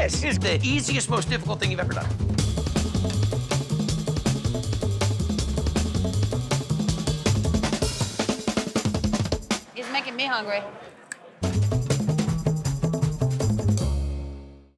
This is the easiest, most difficult thing you've ever done. It's making me hungry.